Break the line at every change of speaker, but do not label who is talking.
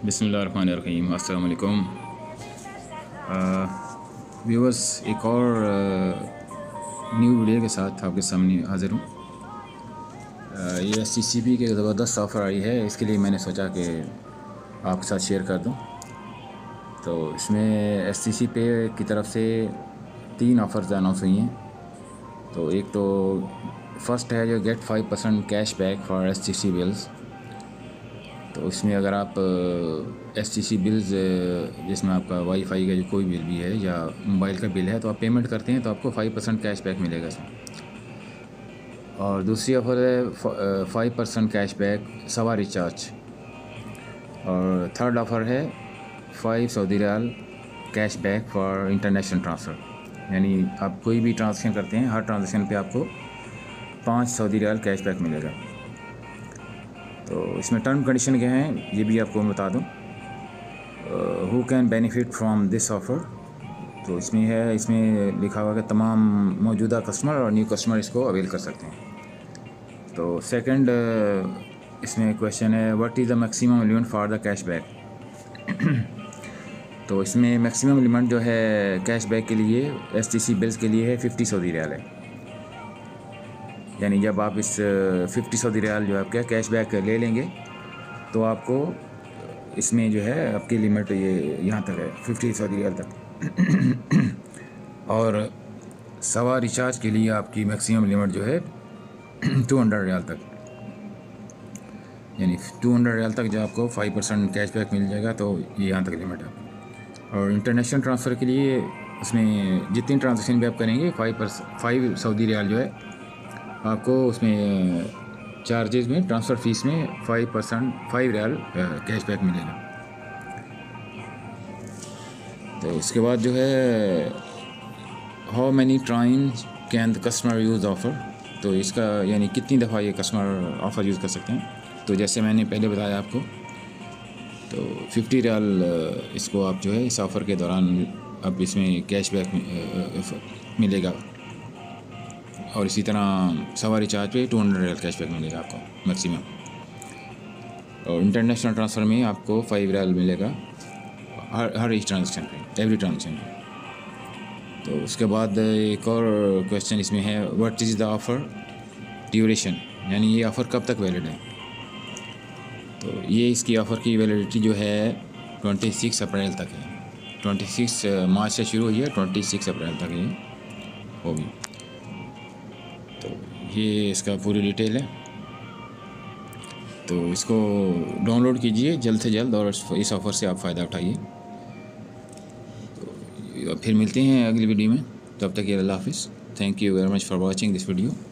बिस्मिल्लाहिर्रहमानिर्रहीम। अस्सलाम वालेकुम व्यूअर्स, एक और न्यू वीडियो के साथ आपके सामने हाज़िर हूँ। ये STCB की ज़बरदस्त ऑफ़र आई है, इसके लिए मैंने सोचा कि आपके साथ शेयर कर दूँ। तो इसमें STC पे की तरफ से 3 ऑफ़र्स अनाउंस हुई हैं। तो एक तो फर्स्ट है जो get 5% cash back for STC bills. तो इसमें अगर आप STC बिल्स जिसमें आपका वाईफाई का जो कोई बिल भी है या मोबाइल का बिल है तो आप पेमेंट करते हैं तो आपको 5% कैशबैक मिलेगा इसमें। और दूसरी ऑफ़र है 5% कैशबैक सवा रिचार्ज। और थर्ड ऑफ़र है 5 Saudi riyal cashback for international transfer. यानी आप कोई भी ट्रांजेक्शन करते हैं, हर ट्रांजेक्शन पे आपको 5 सऊदी रियाल कैशबैक मिलेगा। तो इसमें टर्म कंडीशन क्या हैं ये भी आपको मैं बता दूं। Who can benefit from this offer. तो इसमें लिखा हुआ कि तमाम मौजूदा कस्टमर और न्यू कस्टमर इसको अवेल कर सकते हैं। तो सेकंड इसमें क्वेश्चन है what is the maximum limit for the cashback. तो इसमें मैक्सिमम लिमिट जो है कैशबैक के लिए STC बिल्स के लिए है 50 सऊदी रियाल है। यानी जब आप इस 50 सऊदी रियाल जो आपका कैशबैक ले लेंगे तो आपको इसमें जो है आपकी लिमिट ये यहाँ तक है 50 सऊदी रियाल तक। और सवा रिचार्ज के लिए आपकी मैक्सिमम लिमिट जो है 200 रियाल तक। यानी 200 रियाल तक जो आपको 5% कैशबैक मिल जाएगा, तो ये यहाँ तक लिमिट है। और इंटरनेशनल ट्रांसफ़र के लिए उसमें जितनी ट्रांजेक्शन भी आप करेंगे 5 सऊदी रियाल जो है आपको उसमें चार्जेस में ट्रांसफ़र फ़ीस में 5 रियाल कैशबैक मिलेगा। तो इसके बाद जो है how many times can the customer use offer. तो इसका यानी कितनी दफ़ा ये कस्टमर ऑफ़र यूज़ कर सकते हैं। तो जैसे मैंने पहले बताया आपको, तो 50 रियाल इसको आप जो है इस ऑफ़र के दौरान अब इसमें कैशबैक मिलेगा। और इसी तरह सवा रिचार्ज पे 200 रियाल कैशबैक मिलेगा आपको मैक्सिमम। और इंटरनेशनल ट्रांसफ़र में आपको 5 रियाल मिलेगा हर इस ट्रांजेक्शन पे, एवरी ट्रांजेक्शन पे। तो उसके बाद एक और क्वेश्चन इसमें है what is the offer duration. यानी ये ऑफ़र कब तक वैलिड है। तो ये इसकी ऑफ़र की वैलिडिटी जो है 26 अप्रैल तक है। 26 मार्च से शुरू हुई है, 26 अप्रैल तक ये होगी। तो ये इसका पूरी डिटेल है। तो इसको डाउनलोड कीजिए जल्द से जल्द और इस ऑफ़र से आप फ़ायदा उठाइए। तो फिर मिलते हैं अगली वीडियो में, तब तक के लिए अल्लाह हाफ़िज़। Thank you very much for watching this video.